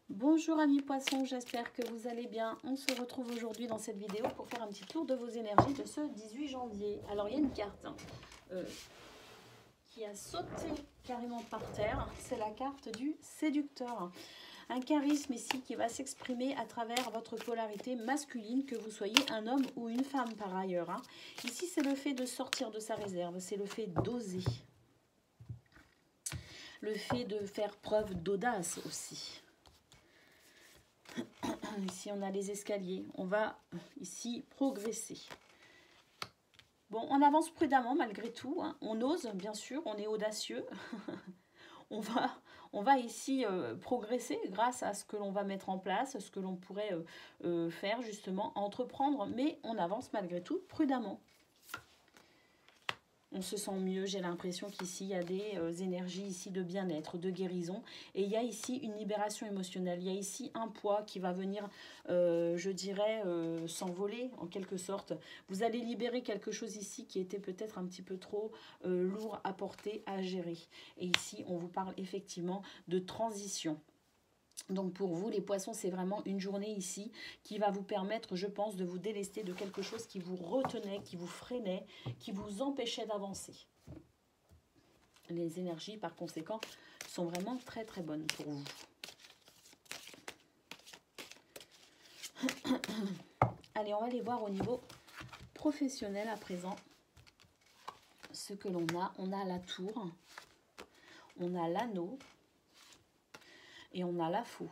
Bonjour amis poissons, j'espère que vous allez bien. On se retrouve aujourd'hui dans cette vidéo pour faire un petit tour de vos énergies de ce 18 janvier. Alors il y a une carte qui a sauté carrément par terre, c'est la carte du séducteur. Un charisme ici qui va s'exprimer à travers votre polarité masculine, que vous soyez un homme ou une femme par ailleurs. Ici c'est le fait de sortir de sa réserve, c'est le fait d'oser. Le fait de faire preuve d'audace aussi. Ici, on a les escaliers. On va ici progresser. Bon, on avance prudemment malgré tout. On ose, bien sûr. On est audacieux. on va ici progresser grâce à ce que l'on va mettre en place, ce que l'on pourrait faire justement, entreprendre. Mais on avance malgré tout prudemment. On se sent mieux, j'ai l'impression qu'ici il y a des énergies ici de bien-être, de guérison. Et il y a ici une libération émotionnelle. Il y a ici un poids qui va venir, je dirais, s'envoler en quelque sorte. Vous allez libérer quelque chose ici qui était peut-être un petit peu trop lourd à porter, à gérer. Et ici, on vous parle effectivement de transition. Donc pour vous, les poissons, c'est vraiment une journée ici qui va vous permettre, je pense, de vous délester de quelque chose qui vous retenait, qui vous freinait, qui vous empêchait d'avancer. Les énergies, par conséquent, sont vraiment très très bonnes pour vous. Allez, on va aller voir au niveau professionnel à présent ce que l'on a. On a la tour, on a l'anneau et on a la faux.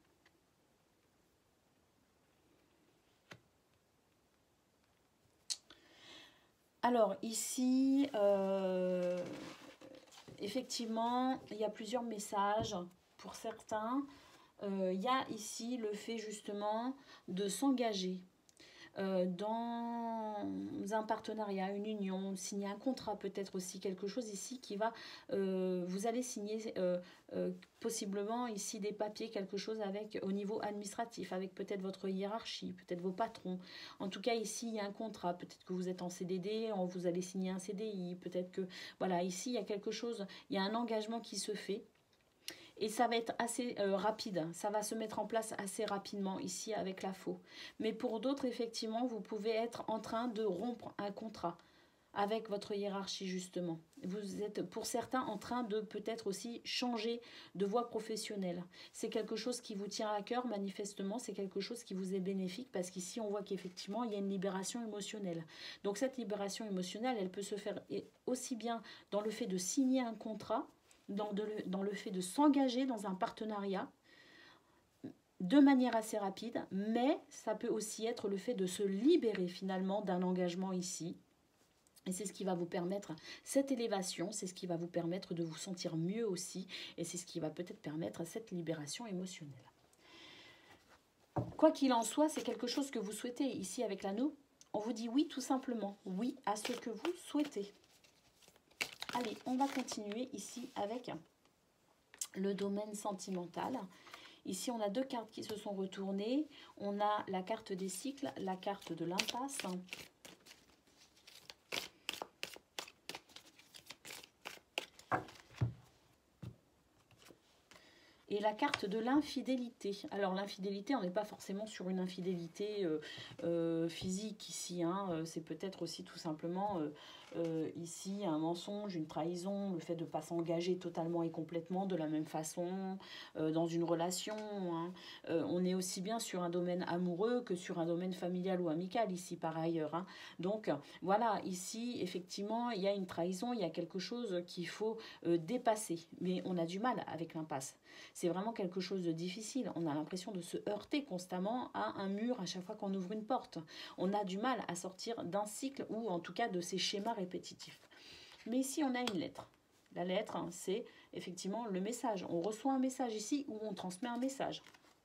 Alors ici, effectivement, il y a plusieurs messages pour certains. Il y a ici le fait justement de s'engager dans un partenariat, une union, signer un contrat, peut-être aussi quelque chose ici qui va, vous allez signer possiblement ici des papiers, quelque chose avec au niveau administratif, avec peut-être votre hiérarchie, peut-être vos patrons. En tout cas ici il y a un contrat, peut-être que vous êtes en CDD, vous allez signer un CDI, peut-être que voilà, ici il y a quelque chose, il y a un engagement qui se fait. Et ça va être assez rapide, ça va se mettre en place assez rapidement ici avec la faux. Mais pour d'autres, effectivement, vous pouvez être en train de rompre un contrat avec votre hiérarchie justement. Vous êtes pour certains en train de peut-être aussi changer de voie professionnelle. C'est quelque chose qui vous tient à cœur manifestement, c'est quelque chose qui vous est bénéfique parce qu'ici on voit qu'effectivement il y a une libération émotionnelle. Donc cette libération émotionnelle, elle peut se faire aussi bien dans le fait de signer un contrat, dans le fait de s'engager dans un partenariat de manière assez rapide, mais ça peut aussi être le fait de se libérer finalement d'un engagement ici. Et c'est ce qui va vous permettre cette élévation, c'est ce qui va vous permettre de vous sentir mieux aussi, et c'est ce qui va peut-être permettre cette libération émotionnelle. Quoi qu'il en soit, c'est quelque chose que vous souhaitez. Ici avec l'anneau, on vous dit oui tout simplement, oui à ce que vous souhaitez. Allez, on va continuer ici avec le domaine sentimental. Ici, on a deux cartes qui se sont retournées. On a la carte des cycles, la carte de l'impasse. Et la carte de l'infidélité. Alors l'infidélité, on n'est pas forcément sur une infidélité physique ici. C'est peut-être aussi tout simplement ici un mensonge, une trahison, le fait de ne pas s'engager totalement et complètement de la même façon dans une relation. On est aussi bien sur un domaine amoureux que sur un domaine familial ou amical ici par ailleurs. Donc voilà, ici effectivement il y a une trahison, il y a quelque chose qu'il faut dépasser. Mais on a du mal avec l'impasse. C'est vraiment quelque chose de difficile. On a l'impression de se heurter constamment à un mur à chaque fois qu'on ouvre une porte. On a du mal à sortir d'un cycle ou en tout cas de ces schémas répétitifs. Mais ici, on a une lettre. La lettre, c'est effectivement le message. On reçoit un message ici ou on transmet un message.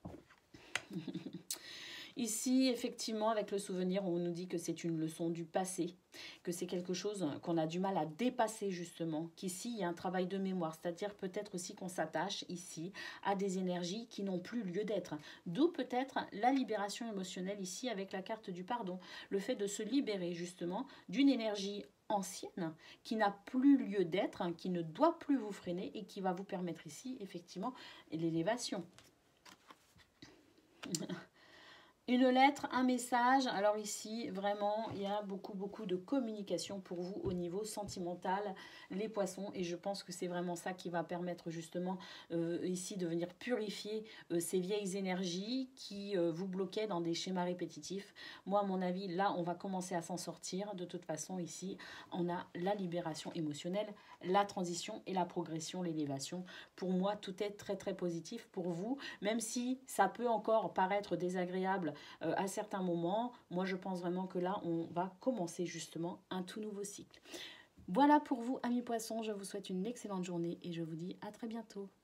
Ici, effectivement, avec le souvenir, on nous dit que c'est une leçon du passé, que c'est quelque chose qu'on a du mal à dépasser justement, qu'ici, il y a un travail de mémoire, c'est-à-dire peut-être aussi qu'on s'attache ici à des énergies qui n'ont plus lieu d'être. D'où peut-être la libération émotionnelle ici avec la carte du pardon, le fait de se libérer justement d'une énergie ancienne qui n'a plus lieu d'être, qui ne doit plus vous freiner et qui va vous permettre ici, effectivement, l'élévation. Une lettre, un message. Alors ici, vraiment, il y a beaucoup de communication pour vous au niveau sentimental, les poissons. Et je pense que c'est vraiment ça qui va permettre justement ici de venir purifier ces vieilles énergies qui vous bloquaient dans des schémas répétitifs. Moi, à mon avis, là, on va commencer à s'en sortir. De toute façon, ici, on a la libération émotionnelle, la transition et la progression, l'élévation. Pour moi, tout est très positif pour vous, même si ça peut encore paraître désagréable à certains moments. Moi, je pense vraiment que là, on va commencer justement un tout nouveau cycle. Voilà pour vous, amis poissons. Je vous souhaite une excellente journée et je vous dis à très bientôt.